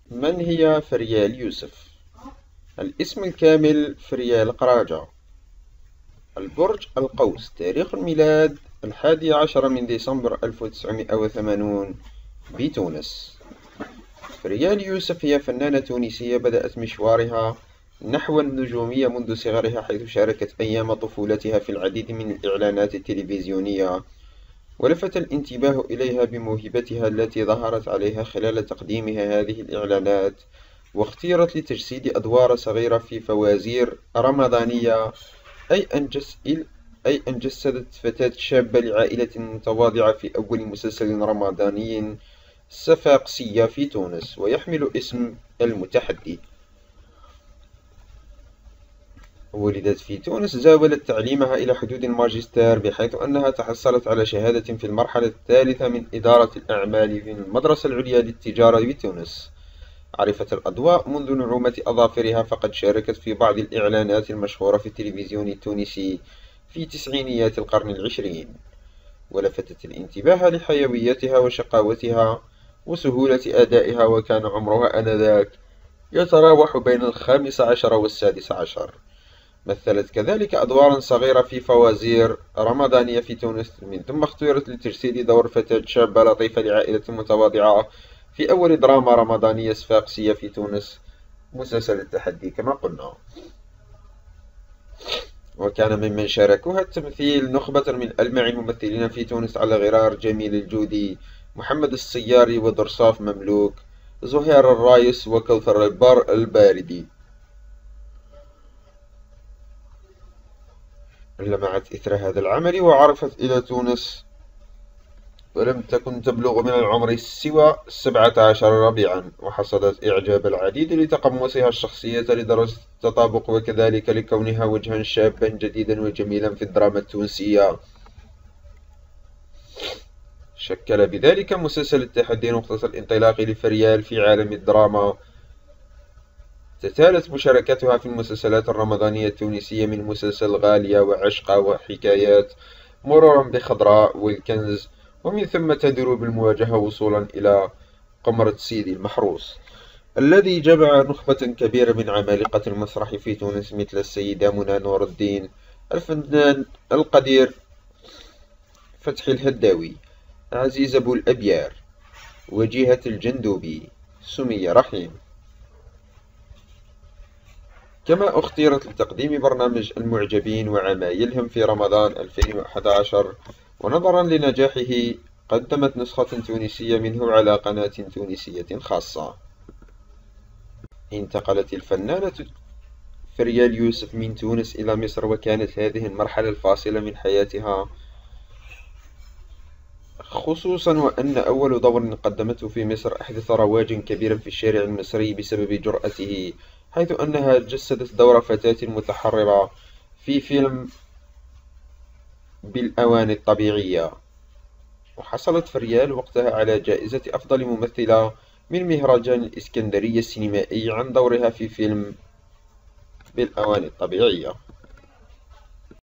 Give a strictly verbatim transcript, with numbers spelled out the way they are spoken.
من هي فريال يوسف؟ الاسم الكامل فريال قراجة. البرج القوس. تاريخ الميلاد الحادي عشر من ديسمبر ألف وتسعمائة وثمانون بتونس. فريال يوسف هي فنانة تونسية بدأت مشوارها نحو النجومية منذ صغرها، حيث شاركت أيام طفولتها في العديد من الإعلانات التلفزيونية، ولفت الانتباه إليها بموهبتها التي ظهرت عليها خلال تقديمها هذه الإعلانات، واختيرت لتجسيد أدوار صغيرة في فوازير رمضانية، أي أن جس أي أن جسدت فتاة شابة لعائلة متواضعة في أول مسلسل رمضاني صفاقسي في تونس، ويحمل اسم المتحدي. ولدت في تونس، زاولت تعليمها إلى حدود الماجستير، بحيث أنها تحصلت على شهادة في المرحلة الثالثة من إدارة الأعمال في المدرسة العليا للتجارة بتونس. عرفت الأضواء منذ نعومة أظافرها، فقد شاركت في بعض الإعلانات المشهورة في التلفزيون التونسي في تسعينيات القرن العشرين، ولفتت الانتباه لحيويتها وشقاوتها وسهولة أدائها، وكان عمرها آنذاك يتراوح بين الخامس عشر والسادس عشر. مثلت كذلك أدوارا صغيرة في فوازير رمضانية في تونس، من ثم اختيرت لتجسيد دور فتاة شابة لطيفة لعائلة متواضعة في أول دراما رمضانية صفاقسية في تونس، مسلسل التحدي كما قلنا. وكان ممن شاركوها التمثيل نخبة من ألمع الممثلين في تونس، على غرار جميل الجودي، محمد السياري، ودرصاف مملوك، زهير الرايس، وكوثر البار الباردي. لمعت إثر هذا العمل وعرفت إلى تونس، ولم تكن تبلغ من العمر سوى سبعة عشر ربيعا، وحصدت إعجاب العديد لتقمصها الشخصية لدرجة التطابق، وكذلك لكونها وجها شابا جديدا وجميلا في الدراما التونسية. شكل بذلك مسلسل التحدي نقطة الانطلاق لفريال في عالم الدراما. تتالت مشاركتها في المسلسلات الرمضانية التونسية، من مسلسل غالية وعشقة وحكايات، مرورا بخضراء والكنز، ومن ثم تدور بالمواجهة وصولا إلى قمرة سيدي المحروس، الذي جمع نخبة كبيرة من عمالقة المسرح في تونس، مثل السيدة منى نور الدين، الفنان القدير فتحي الهداوي، عزيز أبو الأبيار، وجيهة الجندوبي، سمية رحيم. كما اختيرت لتقديم برنامج المعجبين وعمايلهم في رمضان ألفين وأحد عشر، ونظرا لنجاحه قدمت نسخة تونسية منه على قناة تونسية خاصة. انتقلت الفنانة فريال يوسف من تونس إلى مصر، وكانت هذه المرحلة الفاصلة من حياتها، خصوصا وأن أول دور قدمته في مصر أحدث رواجا كبيرا في الشارع المصري بسبب جرأته، حيث أنها جسدت دور فتاة متحررة في فيلم بالأواني الطبيعية. وحصلت فريال وقتها على جائزة أفضل ممثلة من مهرجان الإسكندرية السينمائي عن دورها في فيلم بالأواني الطبيعية.